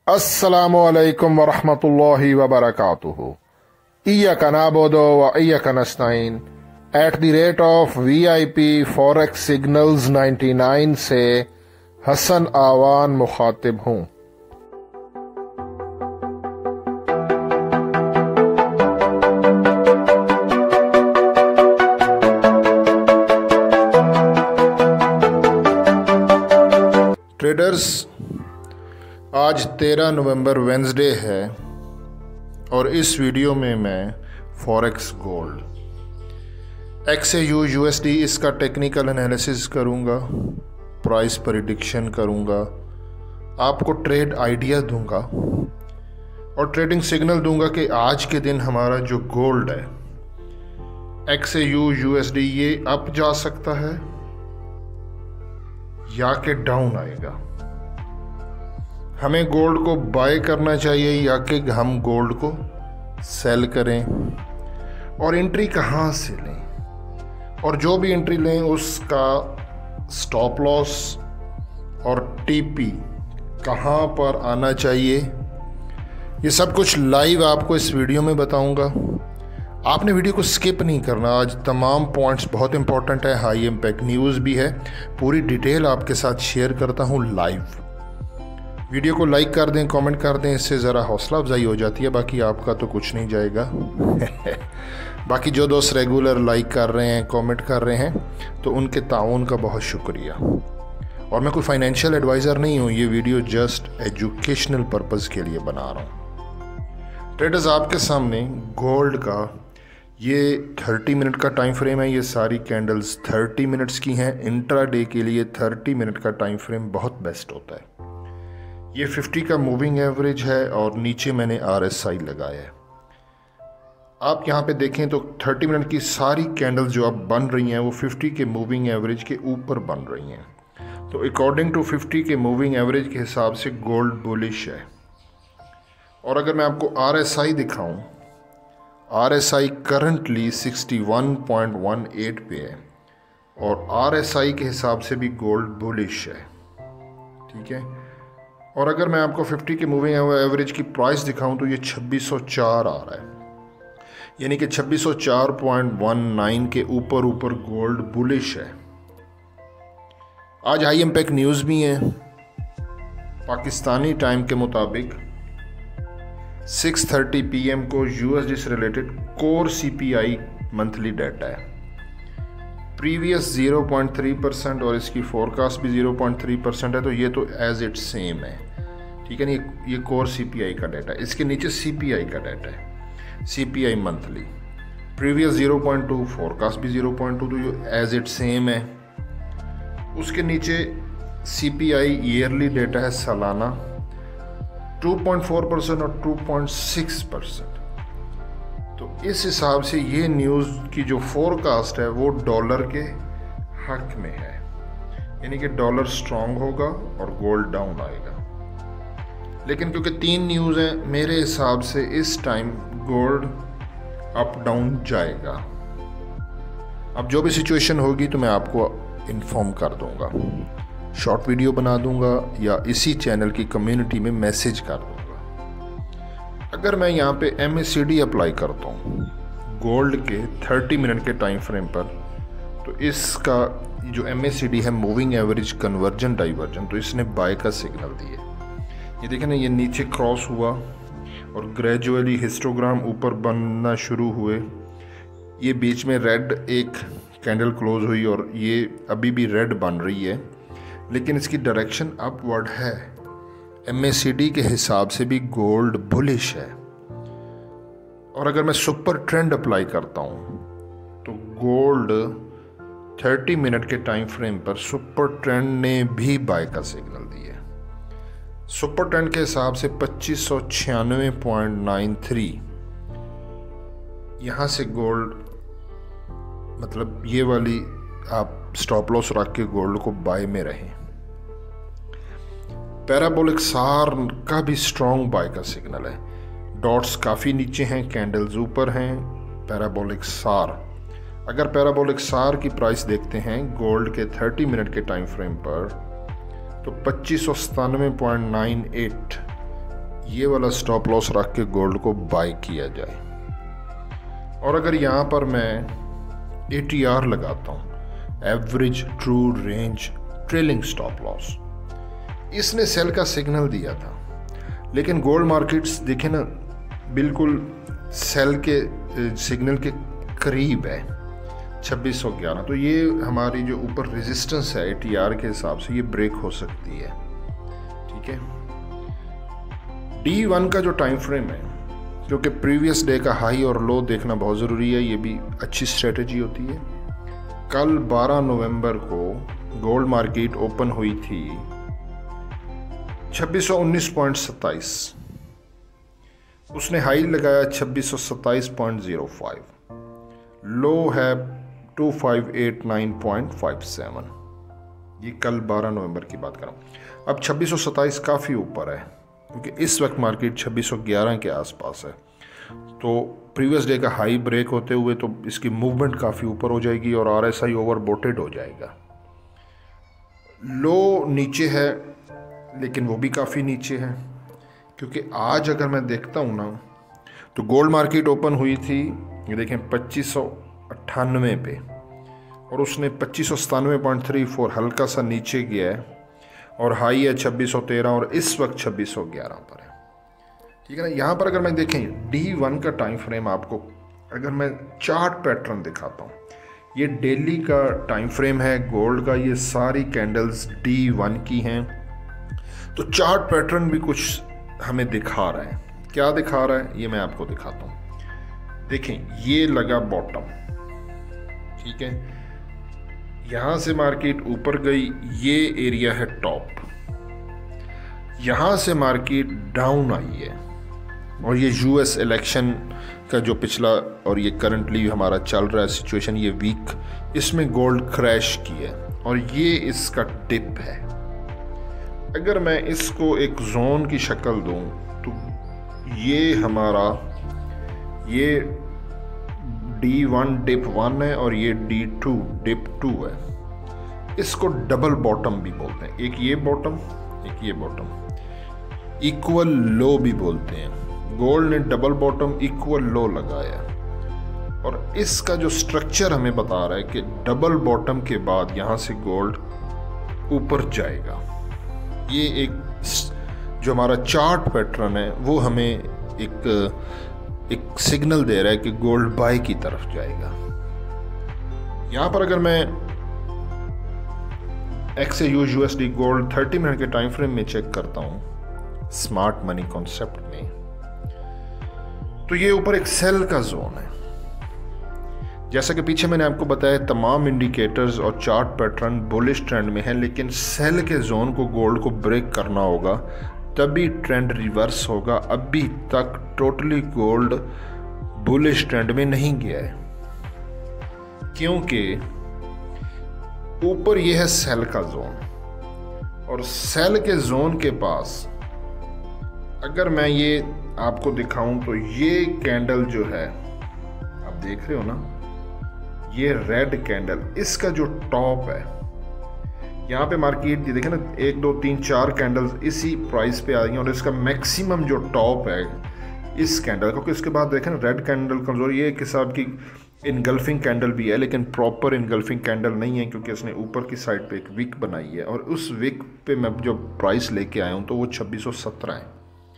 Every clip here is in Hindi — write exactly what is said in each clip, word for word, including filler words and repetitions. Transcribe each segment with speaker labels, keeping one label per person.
Speaker 1: अस्सलामु अलैकुम वरहमतुल्लाहि वबरकातुहू। इय्याका नअबुदु व इय्याका नस्तईन at the rate of V I P forex signals ninety nine से हसन आवान मुखातिब हूँ। ट्रेडर्स, आज तेरह नवंबर वेंसडे है और इस वीडियो में मैं forex gold X A U U S D इसका टेक्निकल एनालिसिस करूंगा, प्राइस प्रेडिक्शन करूंगा, आपको ट्रेड आइडिया दूंगा और ट्रेडिंग सिग्नल दूंगा कि आज के दिन हमारा जो गोल्ड है X A U U S D ये अप जा सकता है या कि डाउन आएगा। हमें गोल्ड को बाय करना चाहिए या कि हम गोल्ड को सेल करें और एंट्री कहाँ से लें, और जो भी एंट्री लें उसका स्टॉप लॉस और टीपी कहाँ पर आना चाहिए, ये सब कुछ लाइव आपको इस वीडियो में बताऊंगा। आपने वीडियो को स्किप नहीं करना, आज तमाम पॉइंट्स बहुत इंपॉर्टेंट है, हाई इम्पैक्ट न्यूज़ भी है, पूरी डिटेल आपके साथ शेयर करता हूँ लाइव। वीडियो को लाइक कर दें, कमेंट कर दें, इससे ज़रा हौसला अफजाई हो जाती है, बाकी आपका तो कुछ नहीं जाएगा। बाकी जो दोस्त रेगुलर लाइक कर रहे हैं, कमेंट कर रहे हैं, तो उनके ताउन का बहुत शुक्रिया। और मैं कोई फाइनेंशियल एडवाइज़र नहीं हूँ, ये वीडियो जस्ट एजुकेशनल पर्पज़ के लिए बना रहा हूँ। ट्रेडर्स, आपके सामने गोल्ड का ये थर्टी मिनट का टाइम फ्रेम है। ये सारी कैंडल्स थर्टी मिनट्स की हैं। इंट्रा डे के लिए थर्टी मिनट का टाइम फ्रेम बहुत बेस्ट होता है। ये फिफ्टी का मूविंग एवरेज है और नीचे मैंने आर एस आई लगाया है। आप यहाँ पे देखें तो थर्टी मिनट की सारी कैंडल्स जो अब बन रही हैं वो फिफ्टी के मूविंग एवरेज के ऊपर बन रही हैं। तो अकॉर्डिंग टू फिफ्टी के मूविंग एवरेज के हिसाब से गोल्ड बुलिश है। और अगर मैं आपको आर एस आई दिखाऊं, R S I currently sixty one point one eight पे है और आर एस आई के हिसाब से भी गोल्ड बुलिश है, ठीक है। और अगर मैं आपको फिफ्टी के मूविंग एवरेज की प्राइस दिखाऊं तो ये छब्बीस सौ चार आ रहा है, यानी कि छब्बीस सौ चार पॉइंट वन नाइन के ऊपर ऊपर गोल्ड बुलिश है। आज हाई इम्पैक्ट न्यूज़ भी है। पाकिस्तानी टाइम के मुताबिक सिक्स थर्टी पी एम को यूएसडी से related core CPI monthly data है। Previous zero point three percent और इसकी फोरकास्ट भी ज़ीरो पॉइंट थ्री परसेंट है, तो ये तो एज इट सेम है, ठीक है ना। ये ये कोर सीपीआई का डाटा है। इसके नीचे सीपीआई का डाटा है, CPI monthly, previous zero point two, forecast भी ज़ीरो पॉइंट टू, तो ये एज इट सेम है। उसके नीचे सीपीआई ईयरली डाटा है सालाना, टू पॉइंट फोर परसेंट और टू पॉइंट सिक्स परसेंट। तो इस हिसाब से ये न्यूज़ की जो फोरकास्ट है वो डॉलर के हक में है, यानी कि डॉलर स्ट्रांग होगा और गोल्ड डाउन आएगा। लेकिन क्योंकि तीन न्यूज़ हैं, मेरे हिसाब से इस टाइम गोल्ड अप डाउन जाएगा। अब जो भी सिचुएशन होगी तो मैं आपको इन्फॉर्म कर दूंगा, शॉर्ट वीडियो बना दूंगा या इसी चैनल की कम्युनिटी में मैसेज कर दूंगा। अगर मैं यहाँ पे M A C D apply करता हूँ गोल्ड के थर्टी मिनट के टाइम फ्रेम पर, तो इसका जो एम ए सी डी है मूविंग एवरेज कन्वर्जन डाइवर्जन, तो इसने बाय का सिग्नल दिया। ये देखें ना, ये नीचे क्रॉस हुआ और ग्रेजुअली हिस्टोग्राम ऊपर बनना शुरू हुए। ये बीच में रेड एक कैंडल क्लोज हुई और ये अभी भी रेड बन रही है, लेकिन इसकी डायरेक्शन अपवर्ड है। एम ए सी डी के हिसाब से भी गोल्ड बुलिश है। और अगर मैं सुपर ट्रेंड अप्लाई करता हूँ तो गोल्ड थर्टी मिनट के टाइम फ्रेम पर सुपर ट्रेंड ने भी बाय का सिग्नल दिया। सुपर ट्रेंड के हिसाब से पच्चीस सौ छियानवे पॉइंट नाइन थ्री, यहाँ से गोल्ड, मतलब ये वाली आप स्टॉप लॉस रख के गोल्ड को बाय में रहें। पैराबोलिक सार का भी स्ट्रॉन्ग बाय का सिग्नल है। डॉट्स काफ़ी नीचे हैं, कैंडल्स ऊपर हैं। पैराबोलिक सार, अगर पैराबोलिक सार की प्राइस देखते हैं गोल्ड के थर्टी मिनट के टाइम फ्रेम पर, तो पच्चीस सौ सतानवे पॉइंट नाइन एट ये वाला स्टॉप लॉस रख के गोल्ड को बाय किया जाए। और अगर यहाँ पर मैं ए टी आर लगाता हूँ, average true range trailing stop loss, इसने सेल का सिग्नल दिया था, लेकिन गोल्ड मार्केट्स देखें ना बिल्कुल सेल के सिग्नल के करीब है छब्बीस सौ ग्यारह। तो ये हमारी जो ऊपर रेजिस्टेंस है ए टी आर के हिसाब से ये ब्रेक हो सकती है। ठीक है, डी वन का जो टाइम फ्रेम है, क्योंकि प्रीवियस डे का हाई और लो देखना बहुत ज़रूरी है, ये भी अच्छी स्ट्रेटजी होती है। कल बारह नवंबर को गोल्ड मार्केट ओपन हुई थी छब्बीस सौ उन्नीस पॉइंट सत्ताईस, उसने हाई लगाया छब्बीस सौ सत्ताईस पॉइंट ज़ीरो फाइव, लो है two five eight nine point five seven. ये कल बारह नवंबर की बात कर रहा हूँ। अब छब्बीस सौ सत्ताईस काफ़ी ऊपर है, क्योंकि इस वक्त मार्केट छब्बीस सौ ग्यारह के आसपास है। तो प्रीवियस डे का हाई ब्रेक होते हुए तो इसकी मूवमेंट काफ़ी ऊपर हो जाएगी और आर एस आई ओवरबोटेड हो जाएगा। लो नीचे है, लेकिन वो भी काफ़ी नीचे है, क्योंकि आज अगर मैं देखता हूँ ना तो गोल्ड मार्केट ओपन हुई थी, ये देखें पच्चीस सौ अट्ठानवे पे, और उसने पच्चीस सौ सतानवे पॉइंट थ्री फोर हल्का सा नीचे गया है और हाई है छब्बीस सौ तेरह और इस वक्त छब्बीस सौ ग्यारह पर है। ठीक है ना। यहाँ पर अगर मैं देखें डी वन का टाइम फ्रेम, आपको अगर मैं चार्ट पैटर्न दिखाता हूँ, ये डेली का टाइम फ्रेम है गोल्ड का, ये सारी कैंडल्स डी वन की हैं। तो चार्ट पैटर्न भी कुछ हमें दिखा रहा है। क्या दिखा रहा है ये मैं आपको दिखाता हूँ। देखें, ये लगा बॉटम, ठीक है, यहां से मार्केट ऊपर गई, ये एरिया है टॉप, यहां से मार्केट डाउन आई है, और ये यूएस इलेक्शन का जो पिछला और ये करंटली हमारा चल रहा है सिचुएशन, ये वीक, इसमें गोल्ड क्रैश की है और ये इसका टिप है। अगर मैं इसको एक जोन की शक्ल दूं तो ये हमारा ये डी वन डिप वन है और ये डी टू डिप टू है। इसको डबल बॉटम भी बोलते हैं, एक ये बॉटम एक ये बॉटम, इक्वल लो भी बोलते हैं। गोल्ड ने डबल बॉटम इक्वल लो लगाया और इसका जो स्ट्रक्चर हमें बता रहा है कि डबल बॉटम के बाद यहां से गोल्ड ऊपर जाएगा। ये एक जो हमारा चार्ट पैटर्न है वो हमें एक एक सिग्नल दे रहा है कि गोल्ड बाय की तरफ जाएगा। यहां पर अगर मैं X A U U S D gold thirty minute के टाइम फ्रेम में चेक करता हूं स्मार्ट मनी कॉन्सेप्ट में, तो ये ऊपर एक सेल का जोन है। जैसा कि पीछे मैंने आपको बताया तमाम इंडिकेटर्स और चार्ट पैटर्न बुलिश ट्रेंड में है, लेकिन सेल के जोन को गोल्ड को ब्रेक करना होगा तभी ट्रेंड रिवर्स होगा। अभी तक टोटली गोल्ड बुलिश ट्रेंड में नहीं गया है, क्योंकि ऊपर यह है सेल का जोन और सेल के जोन के पास अगर मैं ये आपको दिखाऊं तो ये कैंडल जो है आप देख रहे हो ना, ये रेड कैंडल, इसका जो टॉप है यहाँ पे मार्केट ये देखें ना, एक दो तीन चार कैंडल्स इसी प्राइस पे आ गई और इसका मैक्सिमम जो टॉप है इस कैंडल, क्योंकि इसके बाद देखें ना रेड कैंडल कमजोर, ये एक हिसाब की इनगल्फिंग कैंडल भी है लेकिन प्रॉपर इनगल्फिंग कैंडल नहीं है, क्योंकि इसने ऊपर की साइड पे एक विक बनाई है और उस विक पे मैं जो प्राइस लेके आया हूँ तो वो छब्बीस सौ सत्रह है।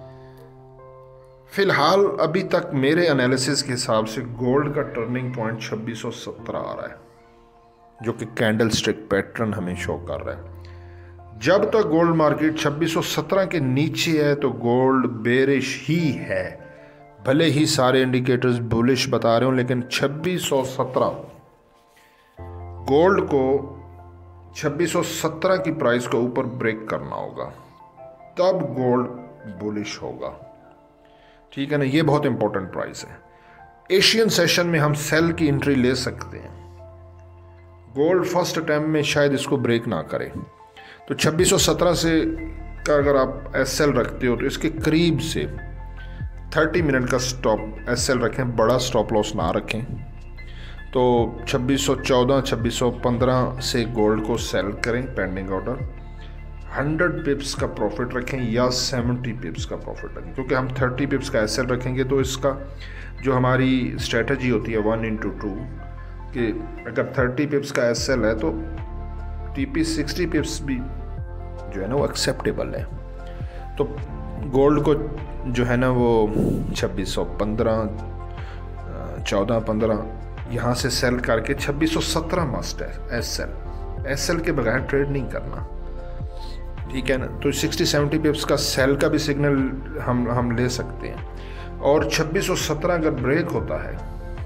Speaker 1: फिलहाल अभी तक मेरे एनालिसिस के हिसाब से गोल्ड का टर्निंग पॉइंट छब्बीस सौ सत्रह आ रहा है, जो कि कैंडल स्टिक पैटर्न हमें शो कर रहा है। जब तक गोल्ड मार्केट छब्बीस सौ सत्रह के नीचे है तो गोल्ड बेरिश ही है, भले ही सारे इंडिकेटर्स बुलिश बता रहे हो, लेकिन छब्बीस सौ सत्रह गोल्ड को छब्बीस सौ सत्रह की प्राइस को ऊपर ब्रेक करना होगा, तब गोल्ड बुलिश होगा। ठीक है ना, ये बहुत इंपॉर्टेंट प्राइस है। एशियन सेशन में हम सेल की एंट्री ले सकते हैं। गोल्ड फर्स्ट अटैम्प्ट में शायद इसको ब्रेक ना करे, तो छब्बीस सौ सत्रह से का अगर आप एस एल रखते हो तो इसके करीब से तीस मिनट का स्टॉप एस एल रखें, बड़ा स्टॉप लॉस ना रखें। तो छब्बीस सौ चौदह छब्बीस सौ पंद्रह से गोल्ड को सेल करें पेंडिंग ऑर्डर। हंड्रेड पिप्स का प्रॉफिट रखें या सेवेंटी पिप्स का प्रॉफिट रखें, क्योंकि हम थर्टी पिप्स का एस एल रखेंगे तो इसका जो हमारी स्ट्रेटजी होती है वन इंटू टू, कि अगर थर्टी पिप्स का एस एल है तो टी पी सिक्सटी पिप्स भी जो है ना वो एक्सेप्टेबल है। तो गोल्ड को जो है ना वो छब्बीस सौ पंद्रह चौदह पंद्रह यहाँ से सेल करके छब्बीस सौ सत्रह मस्ट है एस एल। एस एल के बगैर ट्रेड नहीं करना, ठीक है ना। तो सिक्सटी सेवेंटी पिप्स का सेल का भी सिग्नल हम हम ले सकते हैं, और छब्बीस सौ सत्रह अगर ब्रेक होता है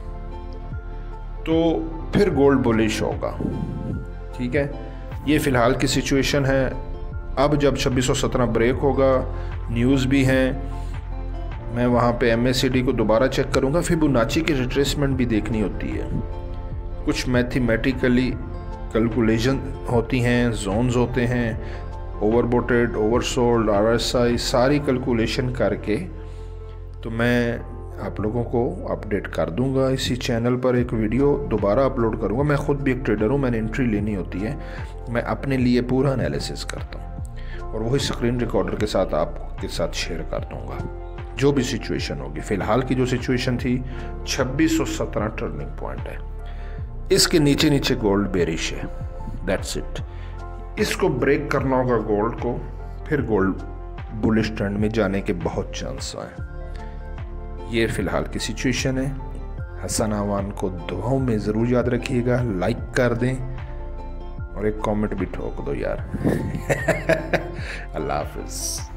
Speaker 1: तो फिर गोल्ड बुलिश होगा, ठीक है। ये फ़िलहाल की सिचुएशन है। अब जब छब्बीस सौ सत्रह ब्रेक होगा, न्यूज़ भी हैं, मैं वहाँ पे एम ए सी डी को दोबारा चेक करूँगा। फिबोनाची की रिट्रेसमेंट भी देखनी होती है, कुछ मैथमेटिकली कैलकुलेशन होती हैं, जोन्स होते हैं, overbought, oversold, R S I, सारी कैलकुलेशन करके तो मैं आप लोगों को अपडेट कर दूंगा। इसी चैनल पर एक वीडियो दोबारा अपलोड करूंगा। मैं ख़ुद भी एक ट्रेडर हूँ, मैंने एंट्री लेनी होती है, मैं अपने लिए पूरा एनालिसिस करता हूँ और वही स्क्रीन रिकॉर्डर के साथ आपके साथ शेयर कर दूंगा जो भी सिचुएशन होगी। फ़िलहाल की जो सिचुएशन थी छब्बीस सौ सत्रह टर्निंग पॉइंट है, इसके नीचे नीचे गोल्ड बेरिश है, दैट्स इट। इसको ब्रेक करना होगा गोल्ड को, फिर गोल्ड बुलिश ट्रेंड में जाने के बहुत चांस हैं। ये फ़िलहाल की सिचुएशन है। हसन आवान को दुआओं में ज़रूर याद रखिएगा, लाइक कर दें और एक कमेंट भी ठोक दो यार। अल्लाह हाफ़िज़।